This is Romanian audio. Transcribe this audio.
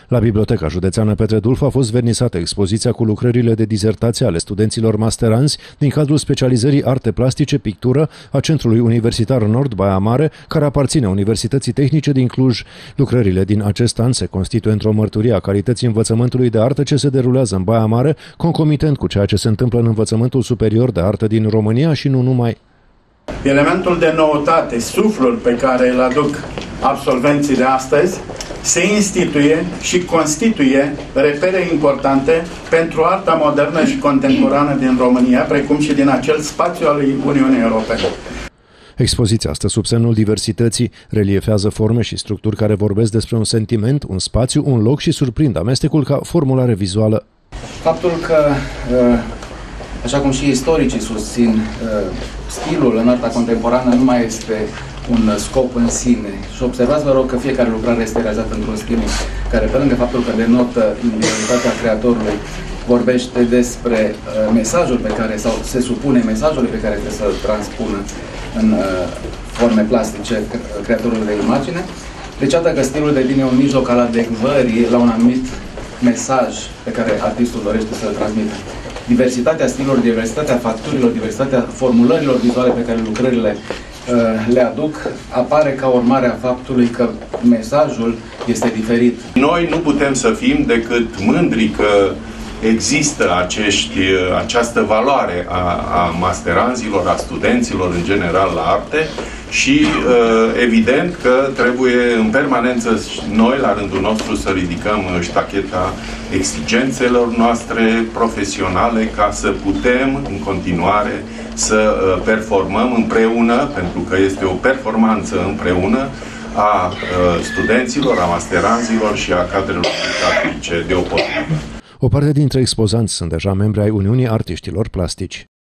La Biblioteca Județeană Petre Dulf a fost vernisată expoziția cu lucrările de dizertație ale studenților masteranzi din cadrul specializării Arte Plastice Pictură a Centrului Universitar Nord Baia Mare, care aparține Universității Tehnice din Cluj. Lucrările din acest an se constituie într-o mărturie a calității învățământului de artă ce se derulează în Baia Mare, concomitent cu ceea ce se întâmplă în învățământul superior de artă din România și nu numai. Elementul de noutate, suflul pe care îl aduc absolvenții de astăzi, se instituie și constituie repere importante pentru arta modernă și contemporană din România, precum și din acel spațiu al Uniunii Europene. Expoziția stă sub semnul diversității, reliefează forme și structuri care vorbesc despre un sentiment, un spațiu, un loc și surprind amestecul ca formulare vizuală. Faptul că, așa cum și istoricii susțin, stilul în arta contemporană nu mai este un scop în sine. Și observați, vă rog, că fiecare lucrare este realizată într-un stil care, pe lângă faptul că denotă individualitatea creatorului, vorbește despre mesajul pe care, sau se supune mesajului pe care trebuie să-l transpună în forme plastice creatorul de imagine. Deci, iată că stilul devine un mijloc al adecvării la un anumit mesaj pe care artistul dorește să-l transmită. Diversitatea stilurilor, diversitatea facturilor, diversitatea formulărilor vizuale pe care lucrările le aduc, apare ca urmare a faptului că mesajul este diferit. Noi nu putem să fim decât mândri că există această valoare a masteranzilor, a studenților în general la arte și evident că trebuie în permanență noi la rândul nostru să ridicăm ștacheta exigențelor noastre profesionale ca să putem în continuare să performăm împreună, pentru că este o performanță împreună a studenților, a masteranzilor și a cadrelor didactice deopotrivă. O parte dintre expozanți sunt deja membri ai Uniunii Artiștilor Plastici.